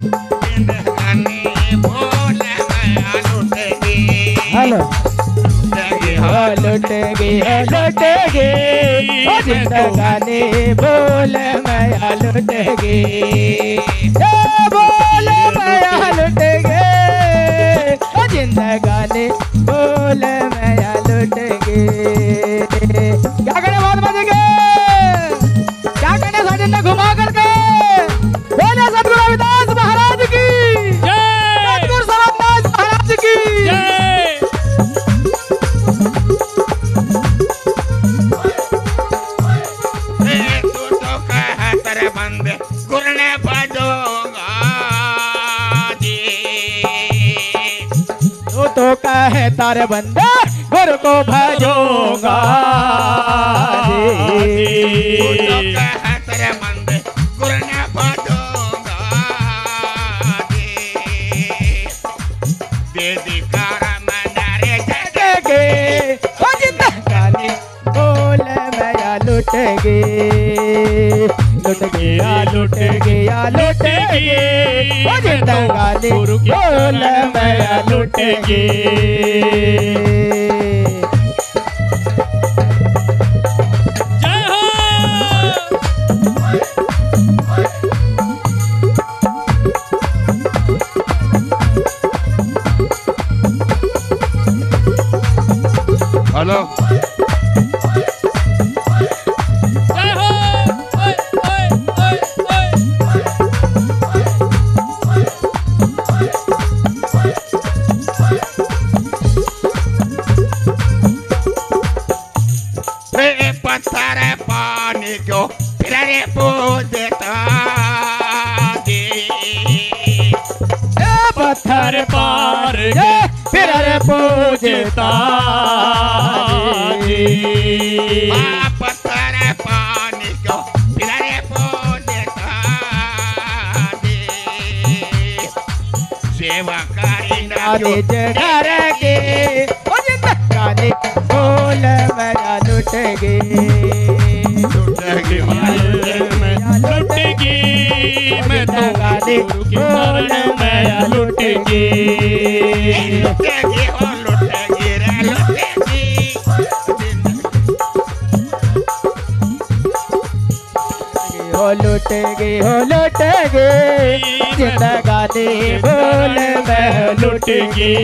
Hello लुटेगी जिंदगानी बोल माया लुटेगी बोल माया लुटेगी जिंदगानी बोल माया लुटेगी। क्या करे बहुत बजेंगे क्या करने साजिद ने घुमा करके बोले सतगुरु रविदास महाराज की सतगुरु सरदास महाराज की तो कहे तारे बंदे गुरु को भजोगा तारे बंदे गुरु ने भजोगा दे दिकार मंदारे जगेगे जिंदगानी बोल मैया लुटेगी लुटेगी लुटेगी लुटेगी जिंदगानी बोल मैया लुटेगी। जय हो हेलो पत्थर पानी को फिर पूजता दे पत्थर पार फिर पूजता पत्थर पानी को फिर पूजता दे सेवा करीना घर के जिंदगानी बोल मैया लुटेगी लुटेगी मैं तो गुरु की शरण में लुटेगी लुटेगी हो लुटेगी रे लुटेगी हो लुटेगी जिंदगानी बोल मैं लुटेगी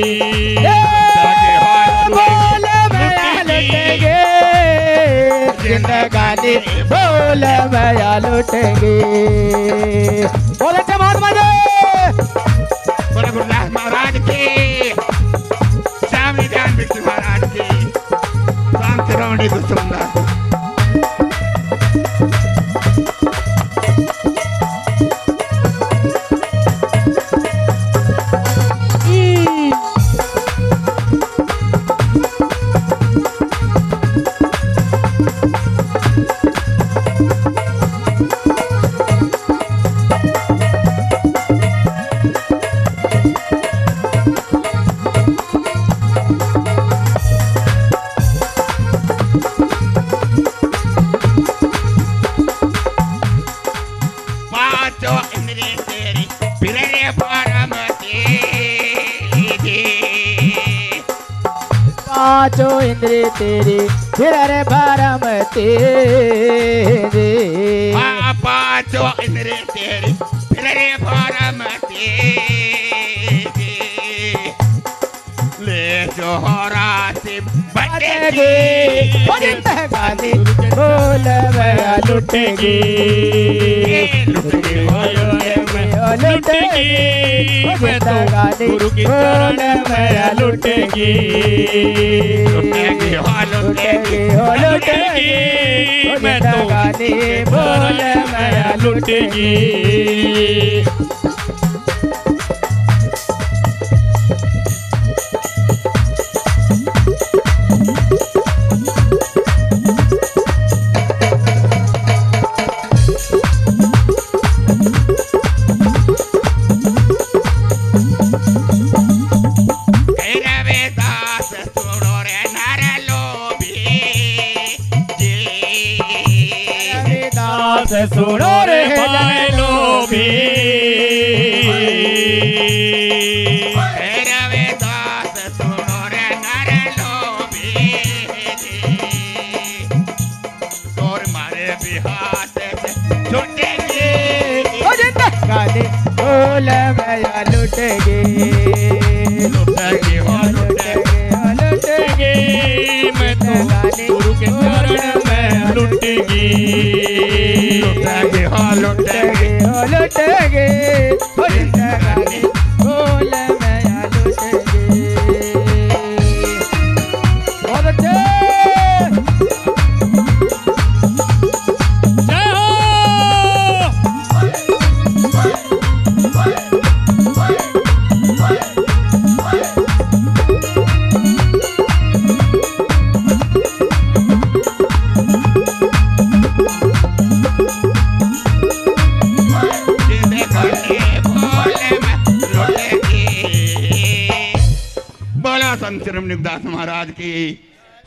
बोल मैं लुटेगी जिंदगानी बोल मैया लुटेगी। बोले थे बहुत मजे बोले गुरुदास महाराज की स्वामी ध्यान बिट्टू महाराज की शांति रमणी दुष्मदास पांचों इंद्री तेरी फिर रे भरम तेरे पांचों इंद्री तेरी फिर रे भरम तेरे ले जोहरा से बटेगी जिंदगानी बोल मैया लुटेगी लुटेगी मैं तो गुरु की शरण में लुटेगी लुटेगी मैं तो बोल मैं लुटेगी। सुनो रे भाई लोभी गाली बोल मैया लुटेगी लुटेगी हो लुटेगी लुटेगी मैं तो गुरु के चरण में लुटेगी लुटेगी हो लुटेगी लुटेगी गाली बोल मैया लुटेगी बहुत अच्छे जय हो जिसे करने बोले मैं लुटेगी। बोला संत श्री रमणीदास महाराज की